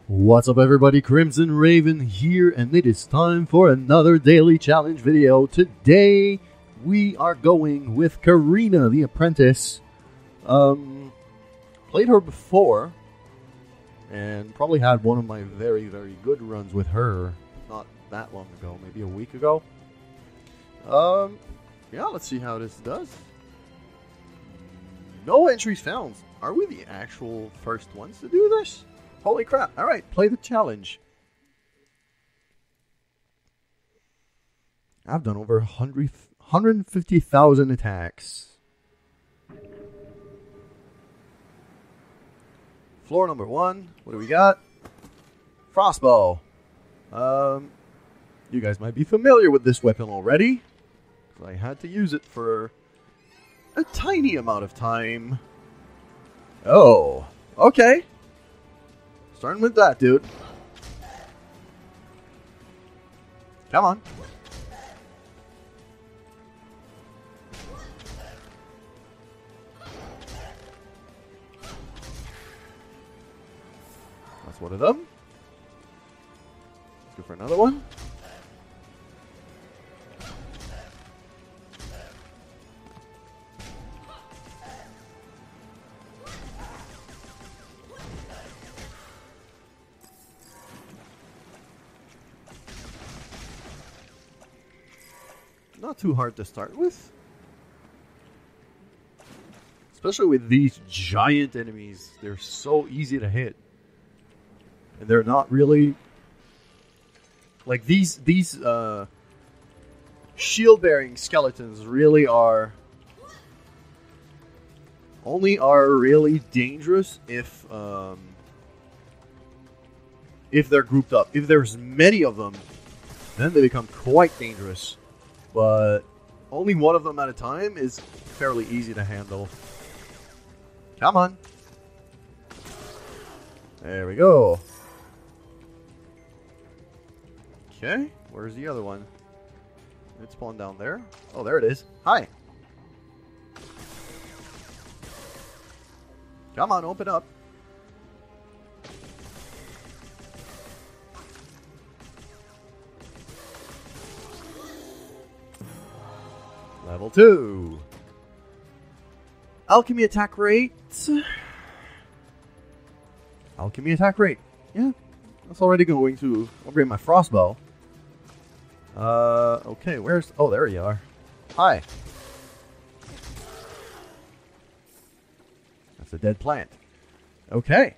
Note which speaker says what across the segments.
Speaker 1: What's up everybody, Crimson Raven here, and it is time for another daily challenge video. Today, we are going with Karina, the apprentice. Played her before, and probably had one of my very, very good runs with her not that long ago, maybe a week ago. Yeah, let's see how this does. No entries found. Are we the actual first ones to do this? Holy crap. Alright, play the challenge. I've done over 150,000 attacks. Floor number 1. What do we got? Frostbow. You guys might be familiar with this weapon already. I had to use it for a tiny amount of time. Oh, okay. Starting with that, dude. Come on. That's one of them. Let's go for another one. Not too hard to start with. Especially with these giant enemies. They're so easy to hit. And they're not really... Like these shield-bearing skeletons really are... Only are really dangerous if they're grouped up. If there's many of them, then they become quite dangerous. But only one of them at a time is fairly easy to handle. Come on. There we go. Okay, where's the other one? It spawned down there. Oh, there it is. Hi. Come on, open up. Level 2. Alchemy attack rate. Alchemy attack rate. Yeah, that's already going to upgrade my frostbow. Okay, where's... Oh, there you are. Hi. That's a dead plant. Okay.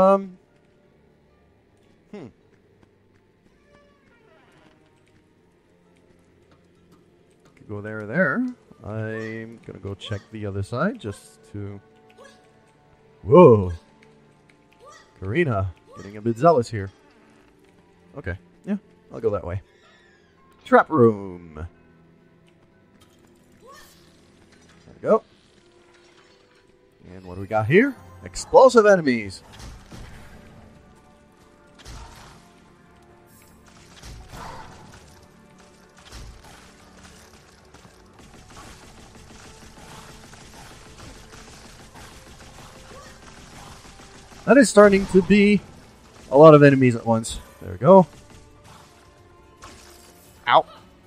Speaker 1: Go there. I'm gonna go check the other side just to... Whoa! Karina, getting a bit zealous here. Okay, yeah, I'll go that way. Trap room! There we go. And what do we got here? Explosive enemies! That is starting to be a lot of enemies at once. There we go. Ow.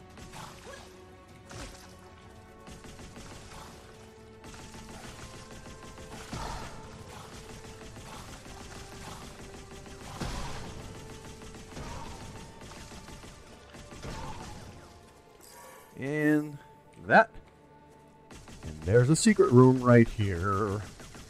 Speaker 1: And that. And there's a secret room right here.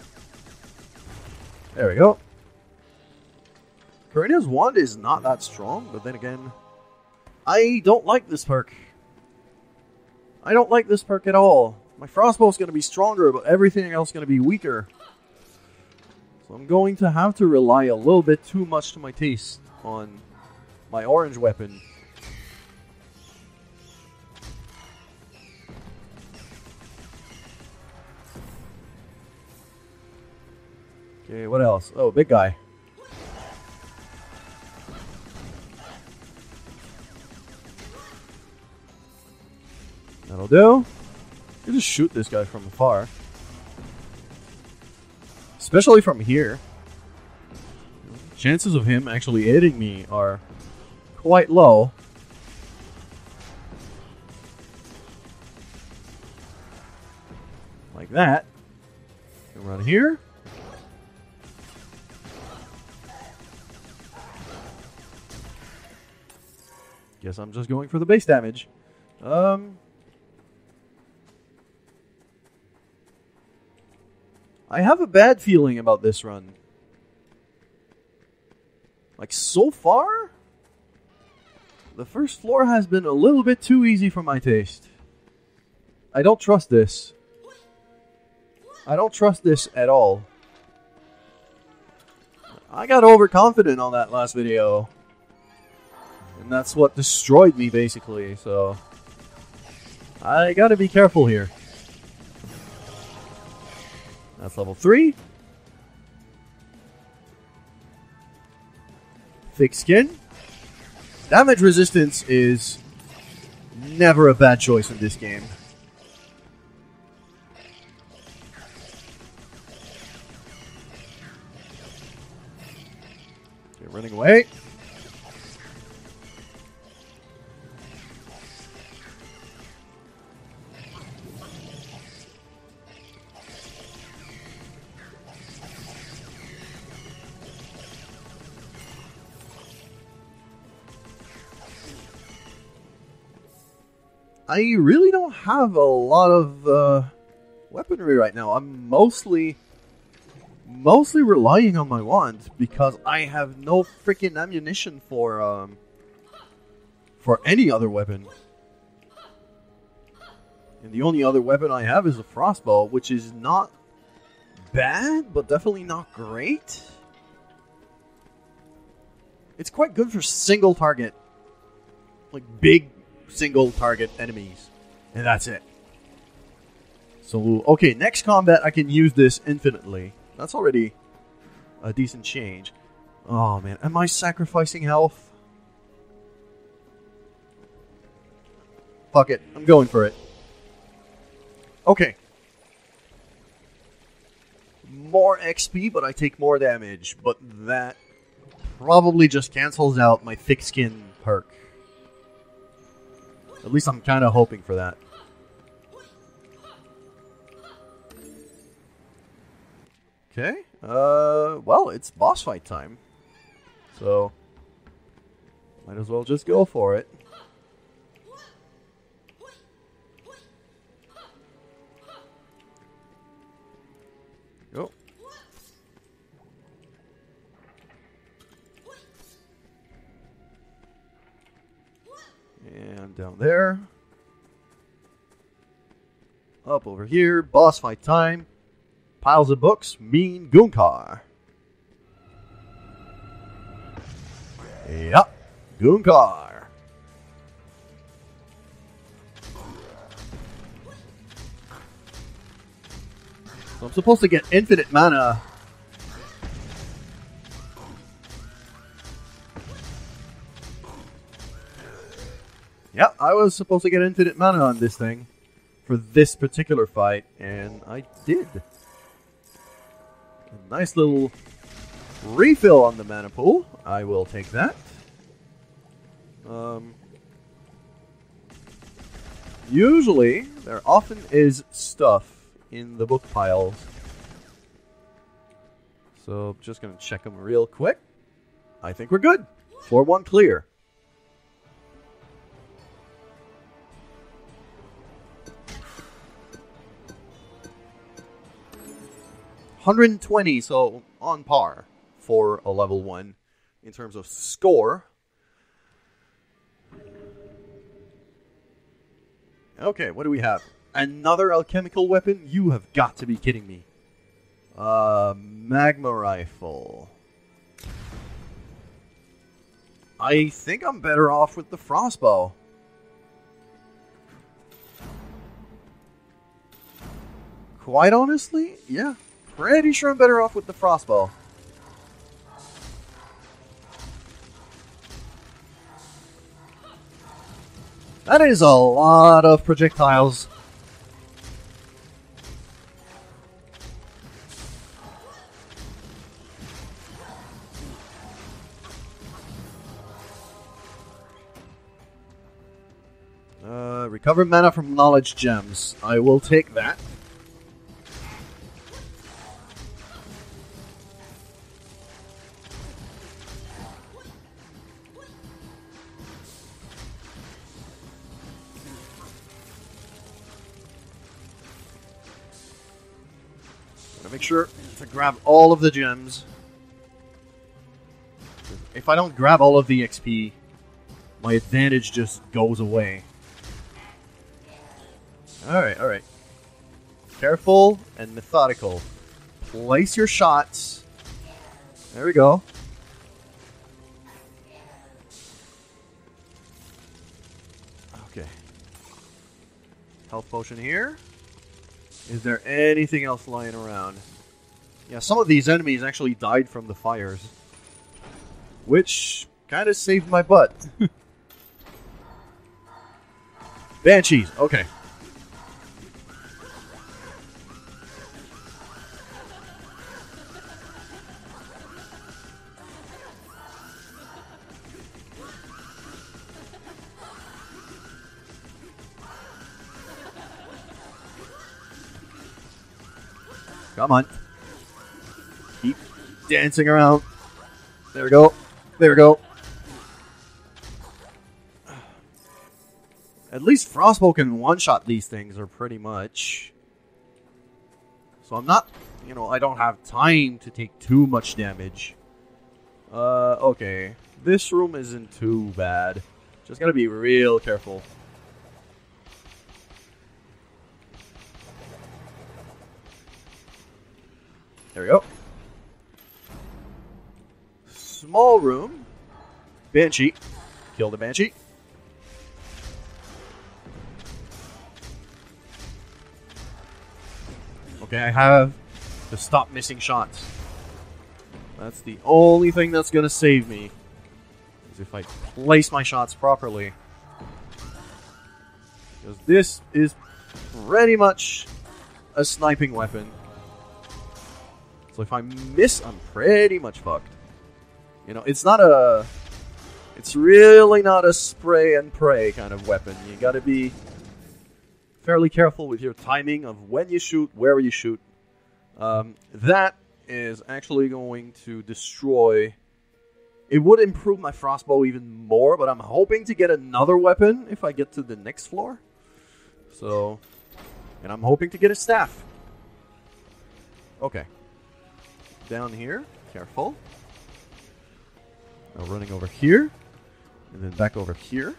Speaker 1: There we go. Karina's wand is not that strong, but then again, I don't like this perk. I don't like this perk at all. My frostbow is going to be stronger, but everything else is going to be weaker. So I'm going to have to rely a little bit too much to my taste on my orange weapon. Okay, what else? Oh, big guy. That'll do. You just shoot this guy from afar. Especially from here. chances of him actually hitting me are quite low. Like that. Come around here. Guess I'm just going for the base damage. I have a bad feeling about this run. Like, so far, the first floor has been a little bit too easy for my taste. I don't trust this. I don't trust this at all. I got overconfident on that last video. And that's what destroyed me, basically, so I gotta be careful here. That's level 3. Thick skin. Damage resistance is never a bad choice in this game. Okay, running away. I really don't have a lot of weaponry right now. I'm mostly relying on my wand because I have no freaking ammunition for any other weapon. And the only other weapon I have is a crossbow, which is not bad, but definitely not great. It's quite good for single target, like big single target enemies, and that's it. So, okay, next combat I can use this infinitely. That's already a decent change. Oh man, am I sacrificing health? Fuck it, I'm going for it. Okay. More XP, but I take more damage, but that probably just cancels out my thick skin perk. At least I'm kind of hoping for that. Okay. Well, it's boss fight time. So, might as well just go for it. Go. And down there. Up over here. Boss fight time. Piles of books mean Goonkar. Yep. Goonkar. So I'm supposed to get infinite mana. Yep, I was supposed to get infinite mana on this thing for this particular fight, and I did. A nice little refill on the mana pool. I will take that. Usually, there often is stuff in the book piles. So, I'm just going to check them real quick. I think we're good. 4-1 clear. $120, so on par for a level 1 in terms of score. Okay, what do we have? Another alchemical weapon? You have got to be kidding me. Magma rifle. I think I'm better off with the frostbow. Quite honestly, yeah. Pretty sure I'm better off with the frostbow. That is a lot of projectiles. Recover mana from knowledge gems. I will take that. Gotta make sure to grab all of the gems. If I don't grab all of the XP, my advantage just goes away. Alright, alright. Careful and methodical. Place your shots. There we go. Okay. Health potion here. Is there anything else lying around? Yeah, some of these enemies actually died from the fires. Which kind of saved my butt. Banshees, okay. Come on. Keep dancing around. There we go. There we go. At least Frostbolt can one-shot these things, or pretty much. So I'm not, you know, I don't have time to take too much damage. Okay. This room isn't too bad. Just gotta be real careful. There we go. Small room. Banshee. Kill the Banshee. Okay, I have to stop missing shots. That's the only thing that's going to save me. Is if I place my shots properly. Because this is pretty much a sniping weapon. So if I miss, I'm pretty much fucked. You know, it's not a... It's really not a spray and pray kind of weapon. You gotta be fairly careful with your timing of when you shoot, where you shoot. That is actually going to destroy... It would improve my Frostbow even more, but I'm hoping to get another weapon if I get to the next floor. So... And I'm hoping to get a staff. Okay. Down here. Careful. Now running over here. And then back over here.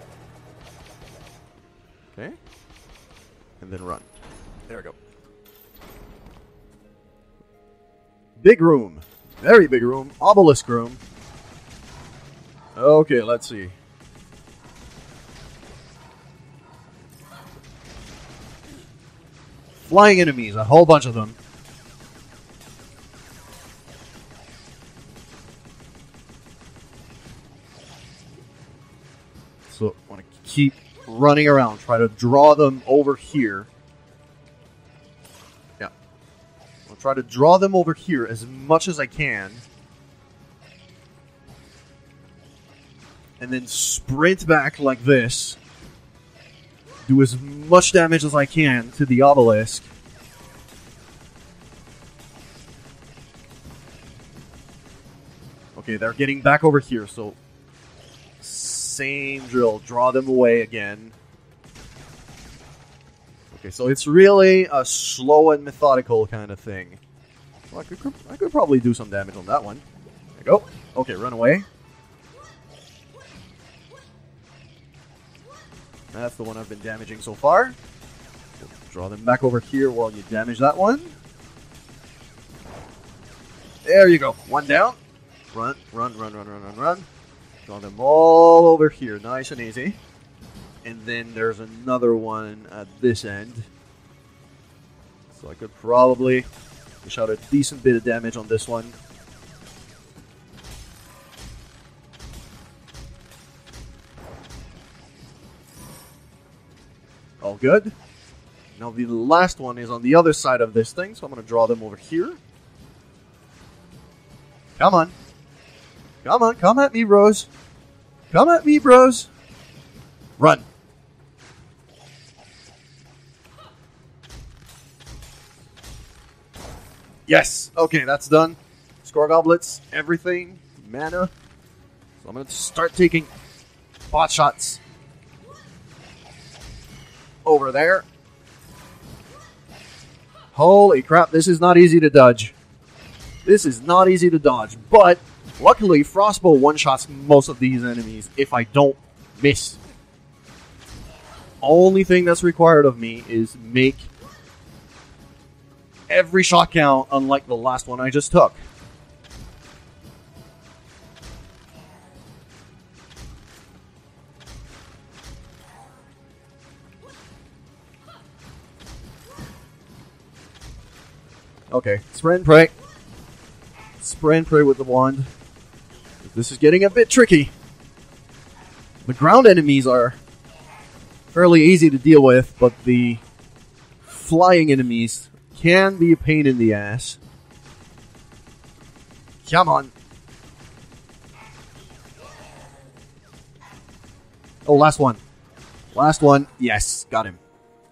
Speaker 1: Okay. And then run. There we go. Big room. Very big room. Obelisk room. Okay, let's see. Flying enemies. A whole bunch of them. So I want to keep running around, try to draw them over here. Yeah. I'll try to draw them over here as much as I can. And then sprint back like this. Do as much damage as I can to the obelisk. Okay, they're getting back over here, so... Same drill. Draw them away again. Okay, so it's really a slow and methodical kind of thing. Well, I could probably do some damage on that one. There you go. Okay, run away. That's the one I've been damaging so far. Draw them back over here while you damage that one. There you go. One down. Run, run, run, run, run, run, run. Draw them all over here, nice and easy. And then there's another one at this end. So I could probably dish out a decent bit of damage on this one. All good. Now the last one is on the other side of this thing, so I'm going to draw them over here. Come on. Come on, come at me, bros. Come at me, bros. Run. Yes! Okay, that's done. Score goblets, everything, mana. So I'm going to start taking bot shots. Over there. Holy crap, this is not easy to dodge. This is not easy to dodge, but luckily Frostbow one-shots most of these enemies if I don't miss. Only thing that's required of me is make every shot count, unlike the last one I just took. Okay, spray and pray. Spray and pray with the wand. This is getting a bit tricky. The ground enemies are fairly easy to deal with, but the flying enemies can be a pain in the ass. Come on. Oh, last one. Last one. Yes, got him.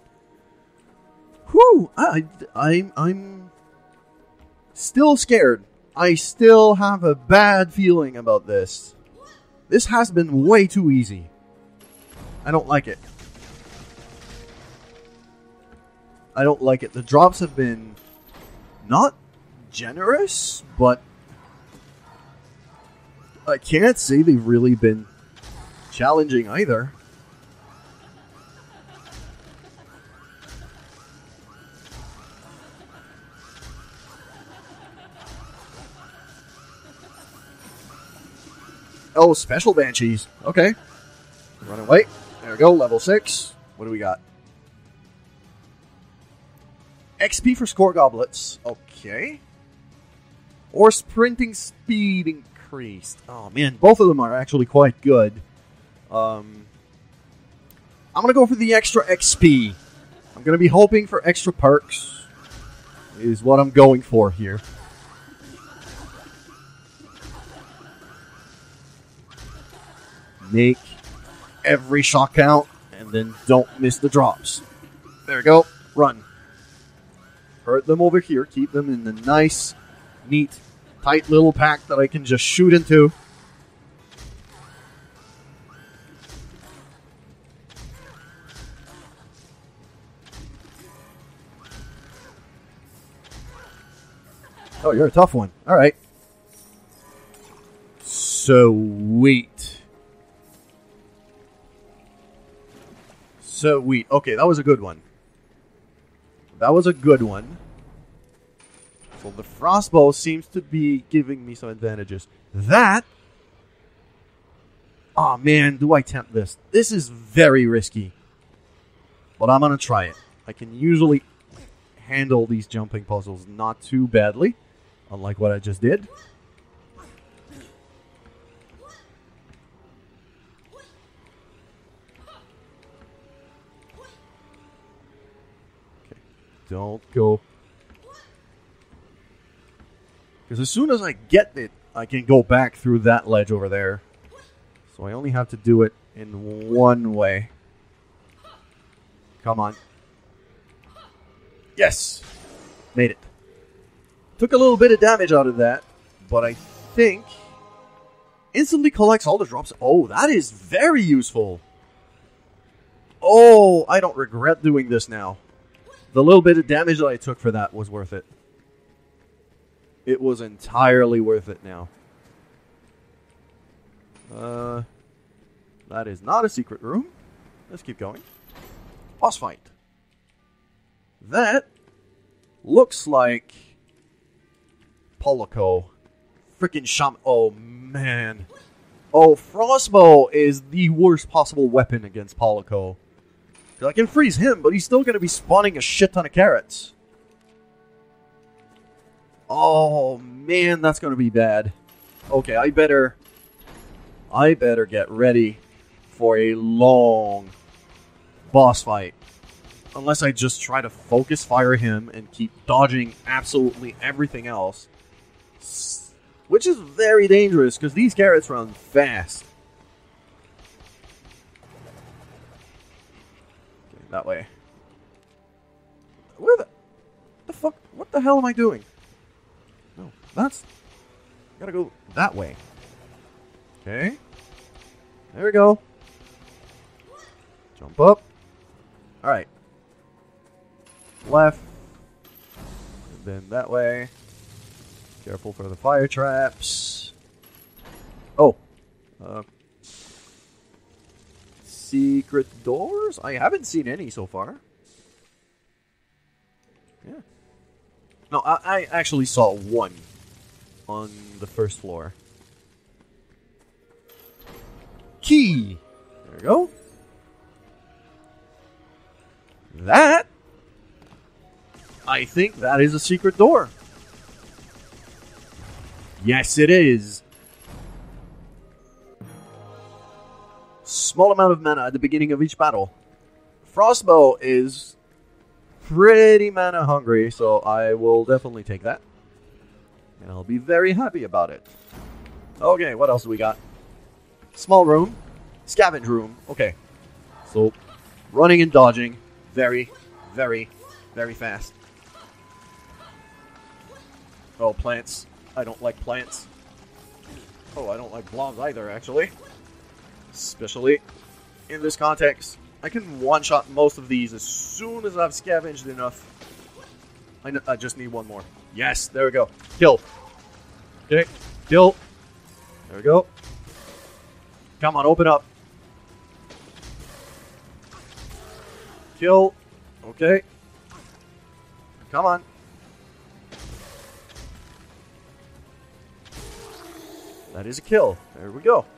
Speaker 1: Whew, I'm still scared. I still have a bad feeling about this. This has been way too easy. I don't like it. I don't like it. The drops have been not generous, but I can't say they've really been challenging either. Oh, special banshees. Okay. Run away. There we go. Level 6. What do we got? XP for score goblets. Okay. Or sprinting speed increased. Oh, man. Both of them are actually quite good. I'm going to go for the extra XP. I'm going to be hoping for extra perks. Is what I'm going for here. Make every shot count, and then don't miss the drops. There we go. Run. Hurt them over here. Keep them in the nice, neat, tight little pack that I can just shoot into. Oh, you're a tough one. All right. Sweet. Sweet. Okay, that was a good one. That was a good one. So the Frostbow seems to be giving me some advantages. That... Oh man, do I tempt this? This is very risky. But I'm going to try it. I can usually handle these jumping puzzles not too badly. Unlike what I just did. Don't go. Because as soon as I get it, I can go back through that ledge over there. So I only have to do it in one way. Come on. Yes! Made it. Took a little bit of damage out of that, but I think... Instantly collects all the drops. Oh, that is very useful. Oh, I don't regret doing this now. The little bit of damage that I took for that was worth it. It was entirely worth it now. That is not a secret room. Let's keep going. Boss fight. That looks like Poloko. Freaking Shaman. Oh, man. Oh, Frostbow is the worst possible weapon against Poloko. I can freeze him, but he's still going to be spawning a shit ton of carrots. Oh, man, that's going to be bad. Okay, I better get ready for a long boss fight. Unless I just try to focus fire him and keep dodging absolutely everything else. Which is very dangerous, because these carrots run fast. That way. Where the fuck? What the hell am I doing? that's... Gotta go that way. Okay. There we go. Jump up. Alright. Left. And then that way. Careful for the fire traps. Oh. Secret doors? I haven't seen any so far. Yeah. No, I actually saw one on the first floor. Key! There we go. That, I think that is a secret door. Yes, it is. Small amount of mana at the beginning of each battle. Frostbow is pretty mana hungry, so I will definitely take that. And I'll be very happy about it. Okay, what else do we got? Small room. Scavenge room. Okay. So, running and dodging. Very, very, very fast. Oh, plants. I don't like plants. Oh, I don't like blobs either, actually. Especially in this context. I can one-shot most of these as soon as I've scavenged enough. I just need one more. Yes, there we go. Kill. Okay, kill. There we go. Come on, open up. Kill. Okay. Come on. That is a kill. There we go.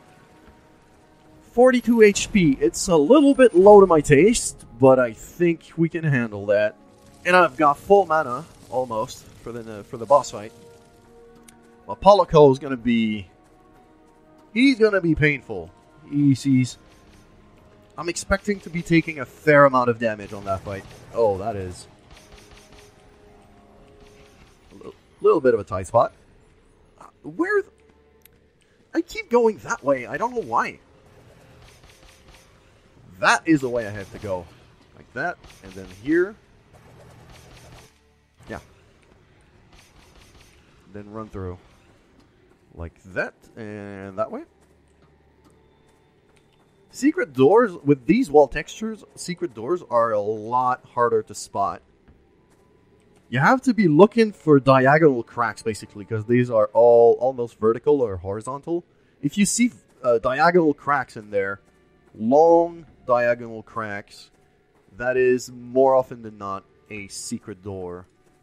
Speaker 1: 42 HP. It's a little bit low to my taste, but I think we can handle that. And I've got full mana, almost, for the boss fight. Well, Pollico is going to be... He's going to be painful. I'm expecting to be taking a fair amount of damage on that fight. Oh, that is... a little bit of a tight spot. Where... I keep going that way. I don't know why. That is the way I have to go. Like that. And then here. Yeah. Then run through. Like that. And that way. Secret doors. With these wall textures, secret doors are a lot harder to spot. You have to be looking for diagonal cracks, basically, because these are all almost vertical or horizontal. If you see diagonal cracks in there, long diagonal cracks, that is more often than not a secret door.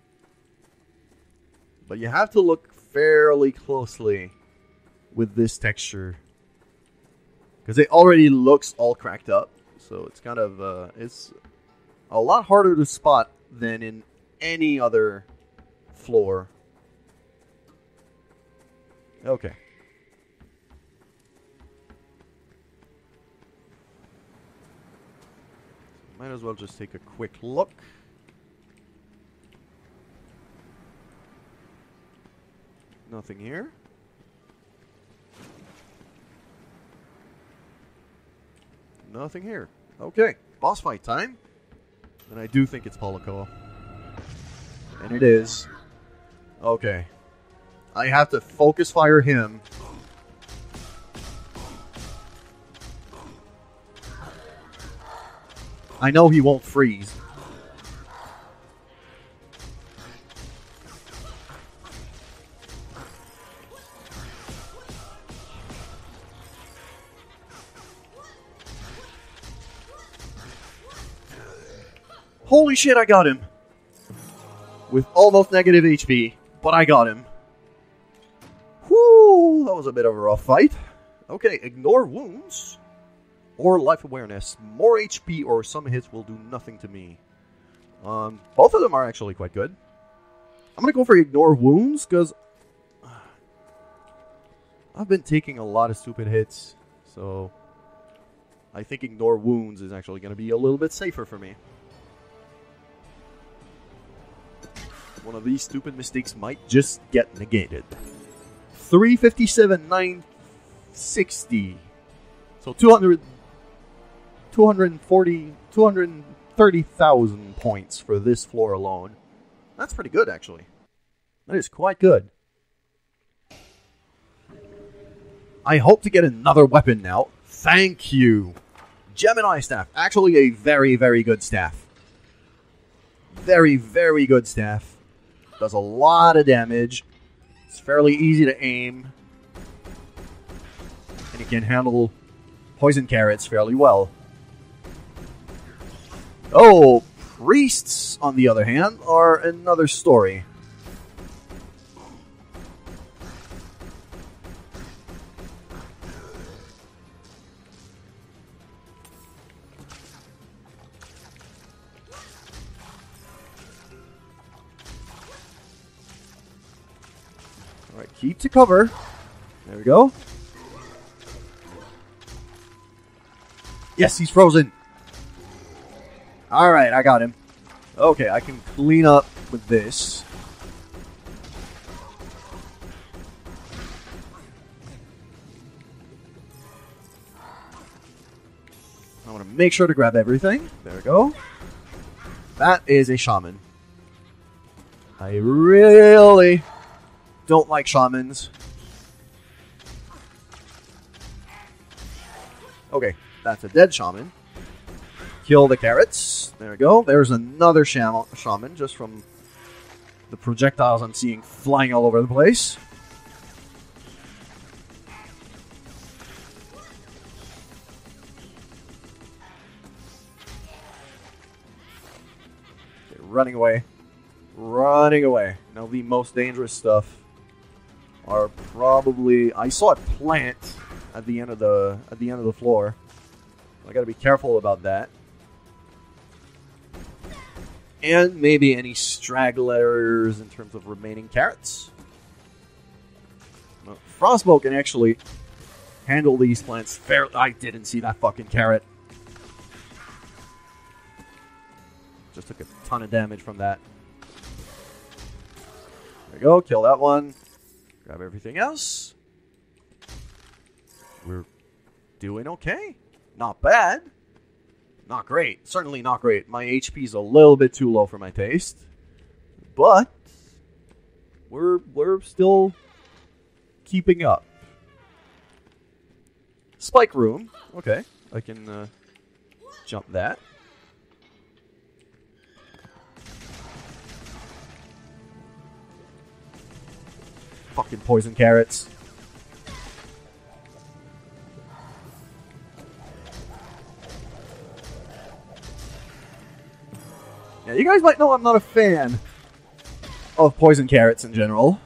Speaker 1: But you have to look fairly closely with this texture, because it already looks all cracked up. So it's kind of it's a lot harder to spot than in any other floor. Okay. Might as well just take a quick look. Nothing here. Nothing here. Okay, boss fight time. And I do think it's Pollico. And it is. Okay. I have to focus fire him. I know he won't freeze. Holy shit, I got him. With almost negative HP, but I got him. Whoo, that was a bit of a rough fight. Okay, ignore wounds or life awareness. More HP or some hits will do nothing to me. Both of them are actually quite good. I'm going to go for ignore wounds because I've been taking a lot of stupid hits. So I think ignore wounds is actually going to be a little bit safer for me. One of these stupid mistakes might just get negated. 357, 960. So 230,000 points for this floor alone. That's pretty good, actually. That is quite good. I hope to get another weapon now. Thank you. Gemini staff. Actually a very, very good staff. Very, very good staff. Does a lot of damage. It's fairly easy to aim. And it can handle poison carrots fairly well. Oh, priests, on the other hand, are another story. Alright, keep to cover. There we go. Yes, he's frozen. Alright, I got him. Okay, I can clean up with this. I want to make sure to grab everything. There we go. That is a shaman. I really don't like shamans. Okay, that's a dead shaman. Kill the carrots. There we go. There's another shaman just from the projectiles I'm seeing flying all over the place. Okay, running away. Running away. Now the most dangerous stuff are probably... I saw a plant at the end of the floor. I gotta be careful about that. And maybe any stragglers in terms of remaining carrots. Well, Frostbolt can actually handle these plants fairly. I didn't see that fucking carrot. Just took a ton of damage from that. There we go, kill that one. Grab everything else. We're doing okay. Not bad. Not great. Certainly not great. My HP is a little bit too low for my taste. But we're still keeping up. Spike room. Okay. I can jump that. Fucking poison carrots. Yeah, you guys might know I'm not a fan of poison carrots in general.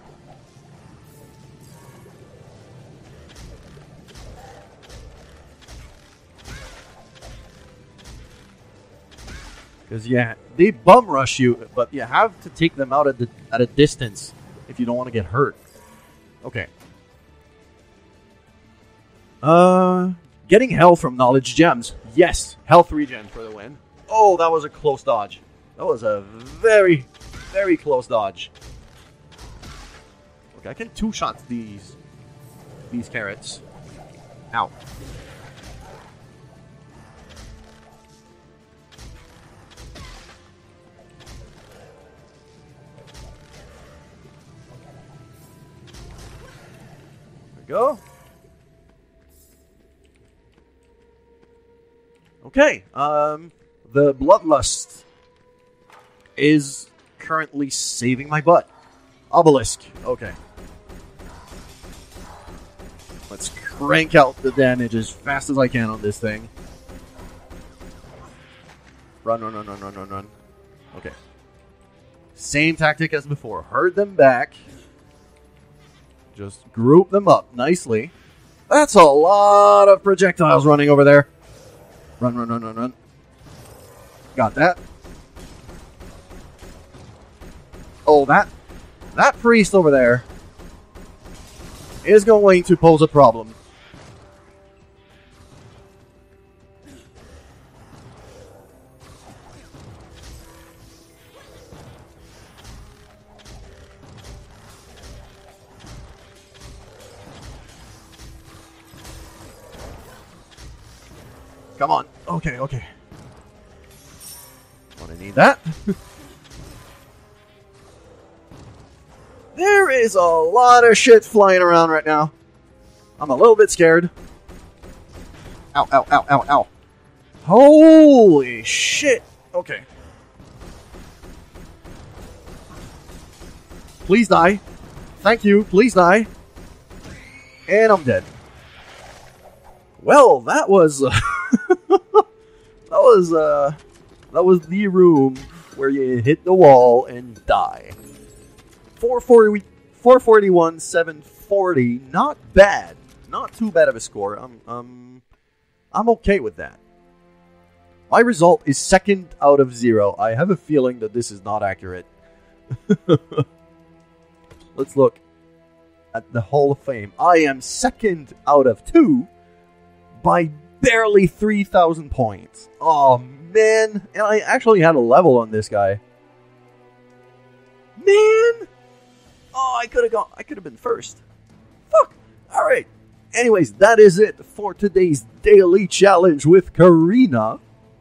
Speaker 1: Because, yeah, they bum rush you, but you have to take them out at a distance if you don't want to get hurt. Okay. Getting health from knowledge gems. Yes, health regen for the win. Oh, that was a close dodge. That was a very, very close dodge. Okay, I can two-shot these carrots. Ow. There we go. Okay, the Bloodlust is currently saving my butt. Obelisk. Okay. Let's crank out the damage as fast as I can on this thing. Run, run, run, run, run, run, run. Okay. Same tactic as before. Herd them back. Just group them up nicely. That's a lot of projectiles running over there. Run, run, run, run, run. Got that. Oh, that priest over there is going to pose a problem. Come on. Okay, okay. Gonna need that. There is a lot of shit flying around right now. I'm a little bit scared. Ow, ow, ow, ow, ow. Holy shit. Okay. Please die. Thank you. Please die. And I'm dead. Well, that was that was the room where you hit the wall and die. 441, 740. Not bad. Not too bad of a score. I'm okay with that. My result is 2nd out of 0. I have a feeling that this is not accurate. Let's look at the Hall of Fame. I am 2nd out of 2 by barely 3,000 points. Oh, man. And I actually had a level on this guy. Man! Oh, I could have been first. Fuck. Alright. Anyways, that is it for today's daily challenge with Karina.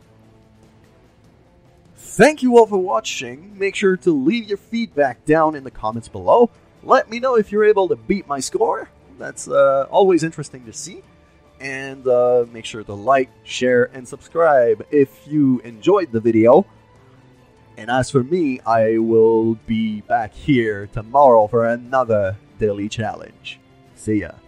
Speaker 1: Thank you all for watching. Make sure to leave your feedback down in the comments below. Let me know if you're able to beat my score. That's always interesting to see. And make sure to like, share, and subscribe if you enjoyed the video. And as for me, I will be back here tomorrow for another daily challenge. See ya.